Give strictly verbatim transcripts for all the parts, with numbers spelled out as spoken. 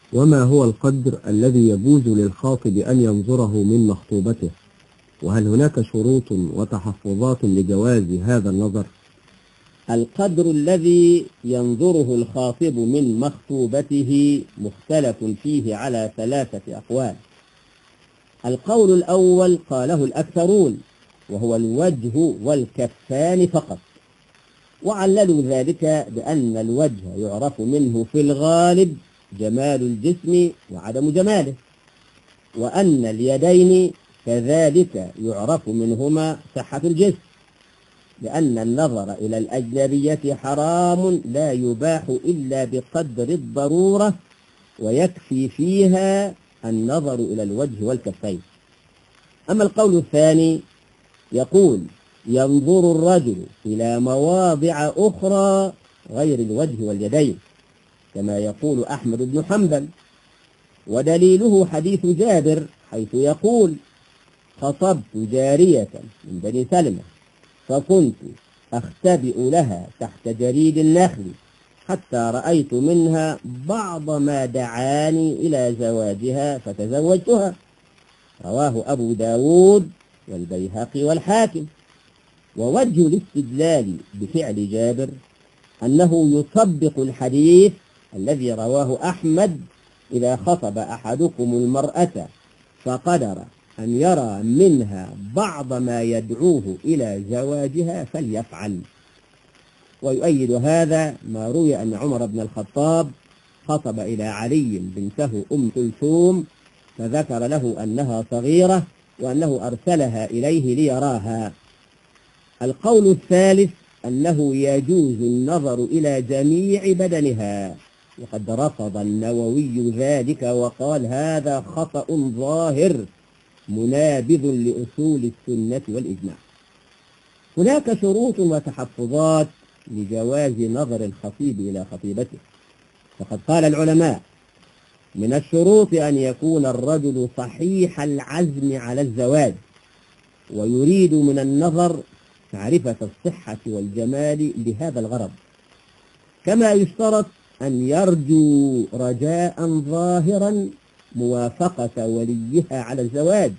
وما هو القدر الذي يجوز للخاطب أن ينظره من مخطوبته؟ وهل هناك شروط وتحفظات لجواز هذا النظر؟ القدر الذي ينظره الخاطب من مخطوبته مختلف فيه على ثلاثة أقوال. القول الأول قاله الأكثرون، وهو الوجه والكفان فقط، وعللوا ذلك بأن الوجه يعرف منه في الغالب جمال الجسم وعدم جماله، وأن اليدين كذلك يعرف منهما صحة الجسم، لأن النظر إلى الأجنبية حرام لا يباح إلا بقدر الضرورة، ويكفي فيها النظر إلى الوجه والكفين. أما القول الثاني يقول ينظر الرجل إلى مواضع أخرى غير الوجه واليدين، كما يقول أحمد بن حنبل، ودليله حديث جابر حيث يقول خطبت جارية من بني سلمة فكنت أختبئ لها تحت جريد النخل حتى رأيت منها بعض ما دعاني إلى زواجها فتزوجتها. رواه أبو داود والبيهقي والحاكم. ووجه الاستدلال بفعل جابر أنه يطبق الحديث الذي رواه أحمد: إذا خطب أحدكم المرأة فقدر أن يرى منها بعض ما يدعوه إلى زواجها فليفعل. ويؤيد هذا ما روي أن عمر بن الخطاب خطب إلى علي بنته أم كلثوم فذكر له أنها صغيرة وأنه أرسلها إليه ليراها. القول الثالث أنه يجوز النظر إلى جميع بدنها، وقد رفض النووي ذلك وقال هذا خطأ ظاهر منابذ لأصول السنة والإجماع. هناك شروط وتحفظات لجواز نظر الخطيب إلى خطيبته، فقد قال العلماء من الشروط أن يكون الرجل صحيح العزم على الزواج ويريد من النظر معرفة الصحة والجمال لهذا الغرض، كما يشترط أن يرجو رجاء ظاهرا موافقة وليها على الزواج.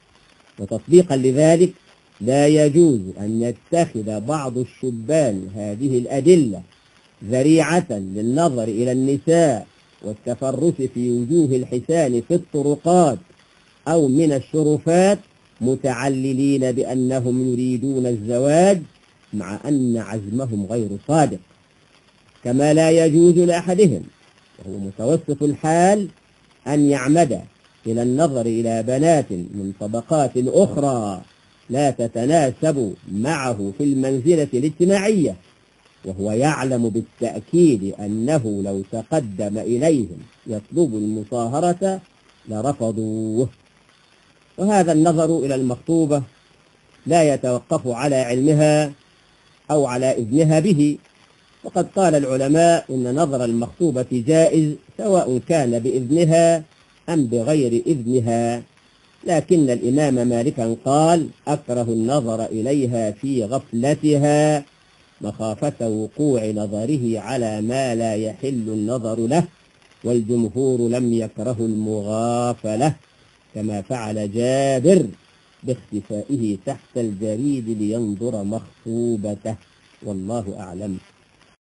وتطبيقا لذلك لا يجوز أن يتخذ بعض الشبان هذه الأدلة ذريعة للنظر إلى النساء والتفرس في وجوه الحسان في الطرقات أو من الشرفات متعللين بأنهم يريدون الزواج مع أن عزمهم غير صادق. كما لا يجوز لأحدهم وهو متوسط الحال أن يعمد إلى النظر إلى بنات من طبقات أخرى لا تتناسب معه في المنزلة الاجتماعية، وهو يعلم بالتأكيد أنه لو تقدم إليهم يطلب المصاهرة لرفضوه. وهذا النظر إلى المخطوبة لا يتوقف على علمها أو على إذنها به، وقد قال العلماء إن نظر المخطوبة جائز سواء كان بإذنها أم بغير إذنها، لكن الإمام مالكا قال أكره النظر إليها في غفلتها مخافة وقوع نظره على ما لا يحل النظر له، والجمهور لم يكرهوا المغافلة كما فعل جابر باختفائه تحت الجريد لينظر مخطوبته، والله أعلم.